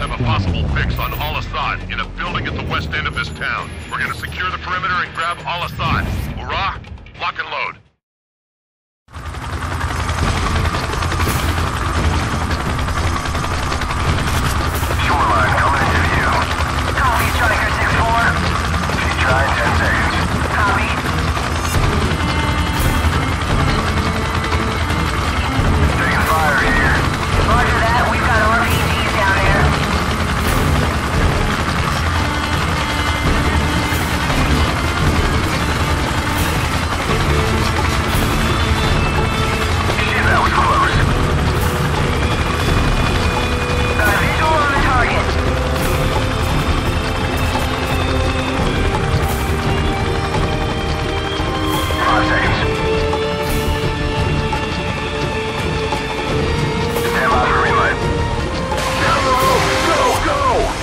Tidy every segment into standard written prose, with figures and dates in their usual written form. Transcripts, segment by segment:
have a possible fix on Al-Assad in a building at the west end of this town. We're gonna secure the perimeter and grab Al-Assad. Hurrah! Lock and load. Shoreline coming into view. Copy, Striker 6-4. She's trying 10 seconds. Copy. Taking fire here. Roger that, we've got RPGs down there. Shit, that was close. Got a visual on the target. 5 seconds. Stand by for relay. Down the road! Go, go!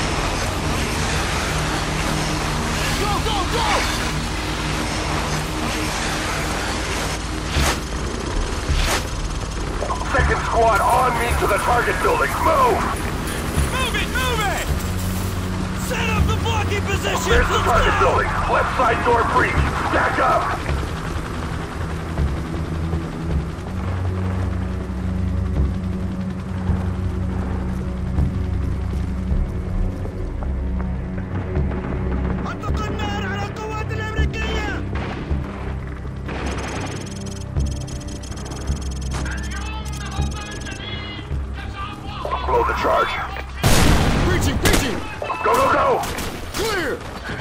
Go, go, go! Second squad on me to the target building. Move! Move it, move it! Set up the blocking position! There's the Let's target go! building. Left side door breach. Stack up! أطلق النار على القوات الأمريكية! Blow the charge. Breaching, breaching! Go, go, go! Clear!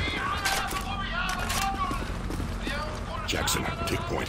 Jackson, take point.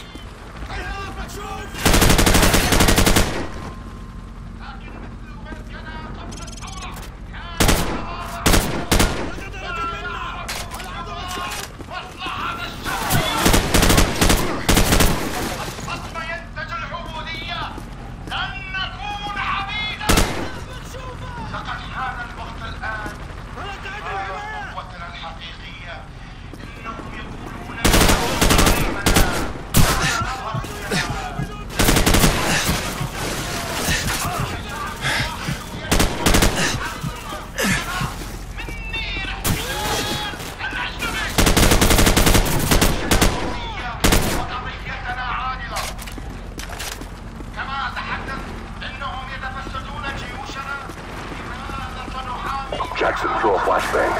Jackson, throw a flashbang.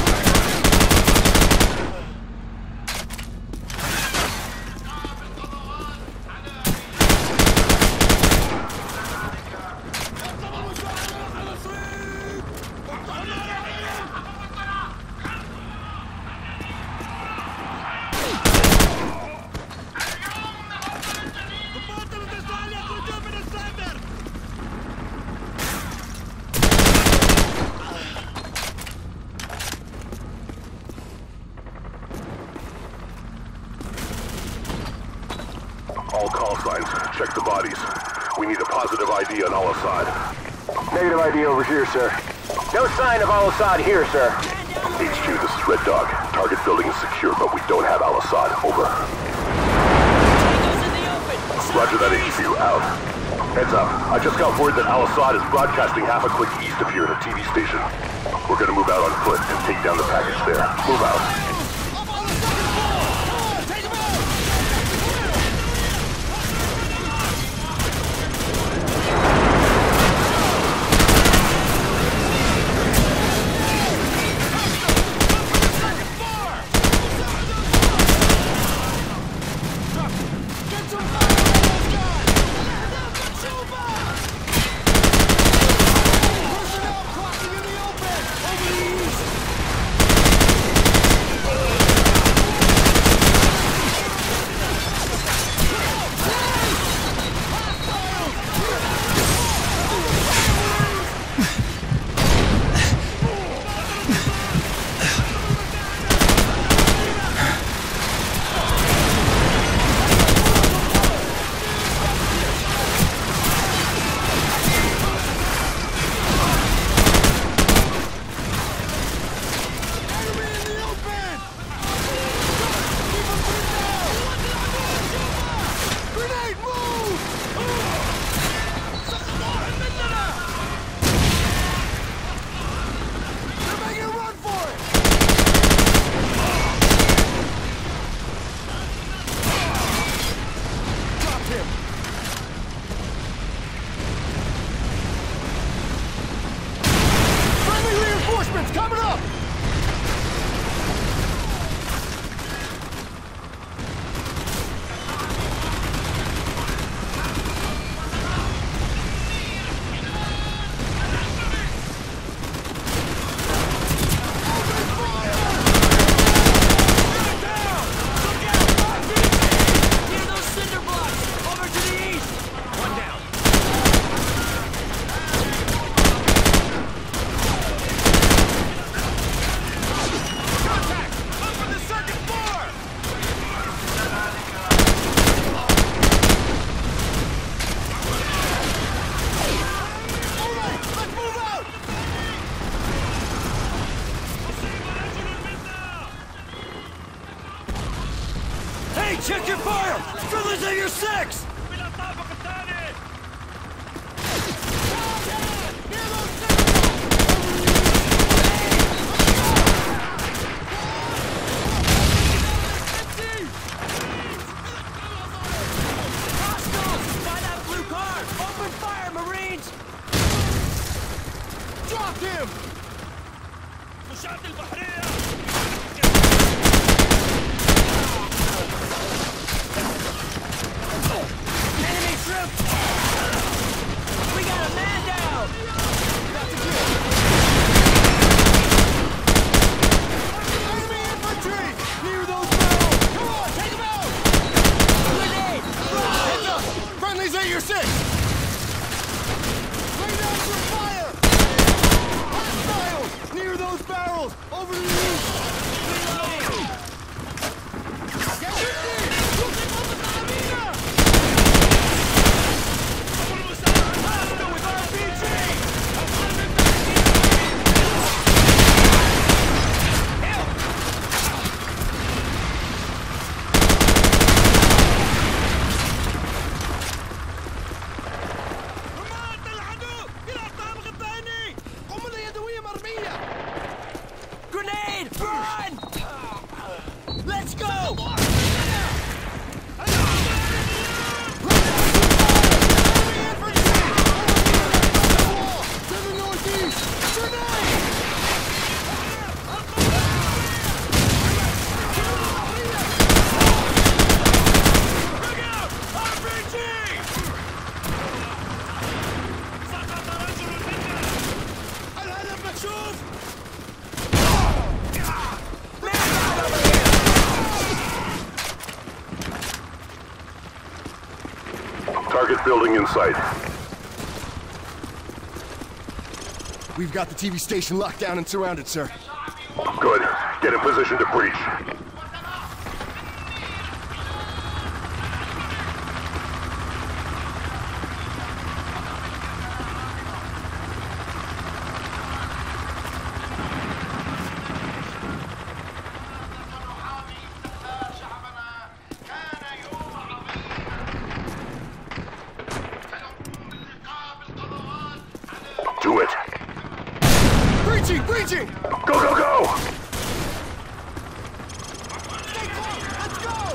قوات الإسرائيلية يخرجون من الساتر! All call signs. Check the bodies. We need a positive ID on Al-Assad. Negative ID over here, sir. No sign of Al-Assad here, sir. HQ, this is Red Dog. Target building is secure, but we don't have Al-Assad. Over. Roger that, HQ. Out. Heads up. I just got word that Al-Assad is broadcasting half a click east of here at a TV station. We're gonna move out on foot and take down the package there. Move out. Up on the second floor! Come on, take him out! Get some fire on those guys! Personnel crossing in the open! Over the east! Reinforcements coming up! Check your fire! Friendly's at your 6! Hostiles! Find that blue car! Open fire, Marines! Drop him! Enemy troops! We got a man down! Enemy infantry! Near those barrels! Come on, take them out! Grenade! Heads up! Friendly's at your 6! Lay down some fire! Hostiles! Near those barrels! Over to the east! Reloading! Get in there! Look at the arena! Hostile with RPG! Grenade! Run! Let's go! To the northeast! Grenade! Look out! RPG! الهدف مكشوف! Target building in sight. We've got the TV station locked down and surrounded, sir. Good. Get in position to breach. Do it. Breaching! Breaching! Go, go, go! Stay close! Let's go!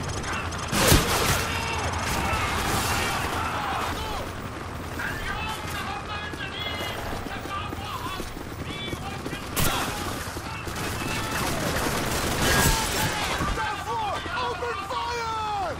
Down floor! Open fire!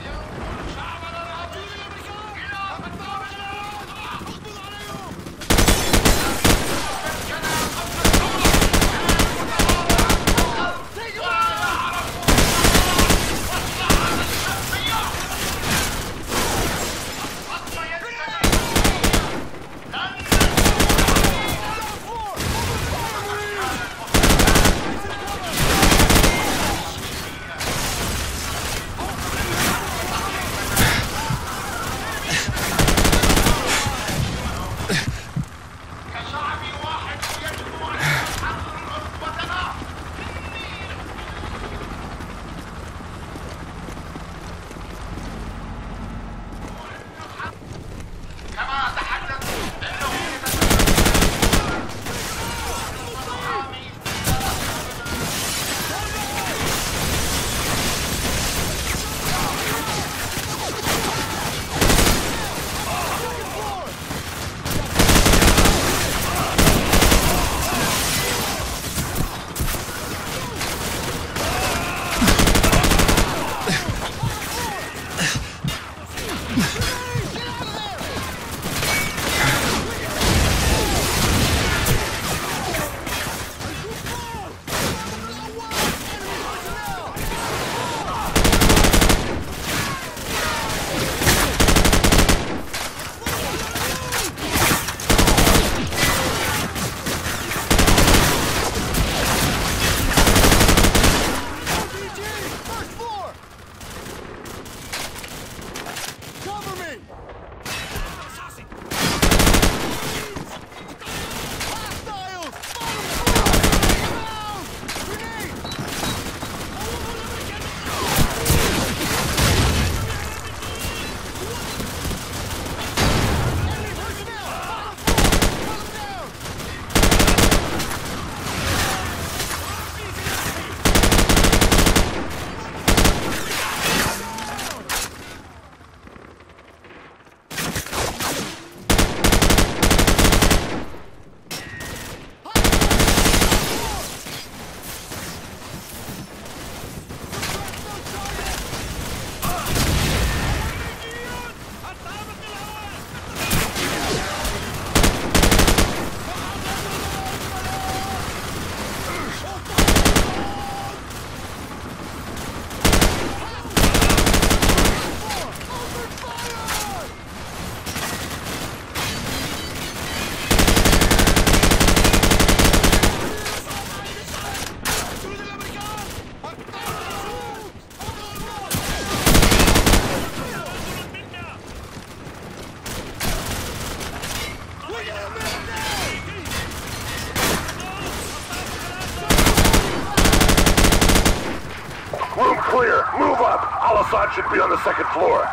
Al-Assad should be on the second floor.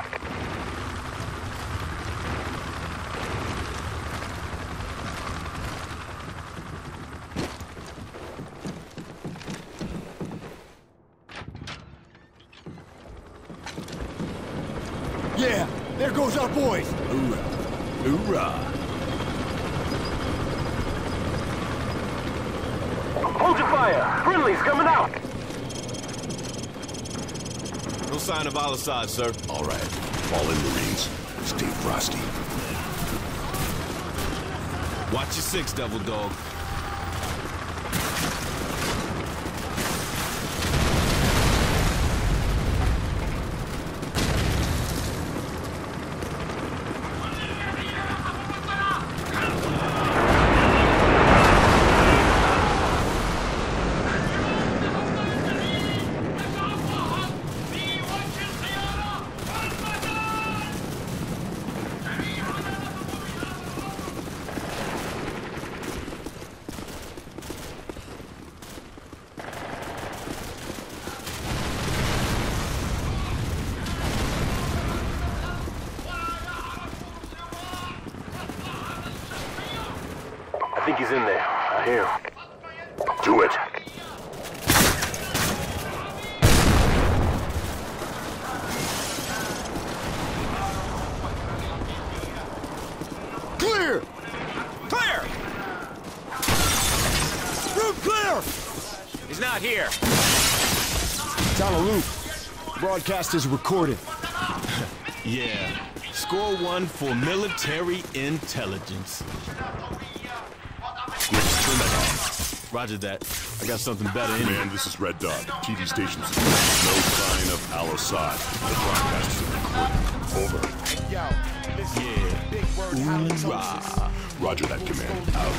Yeah, there goes our boys. Hoorah. Hoorah. Hold your fire! Friendly's coming out! No sign of Al-Assad, sir. All right. Fall in, Marines. Stay frosty. Watch your six, Devil Dog. I think he's in there. I hear him. Do it. Clear! Clear! Room clear! He's not here. It's on a loop. Broadcast is recorded. Yeah. Score one for military intelligence. Roger that. I got something better in Man, this is Red Dot. TV stations. No sign of Al-Assad. The broadcast is recorded. Over. Yeah. Hoorah. Roger that, command. Out.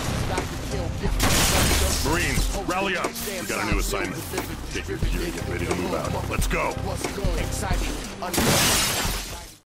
Marines, rally up. We got a new assignment. Take your gear and get ready to move out. Let's go. Exciting,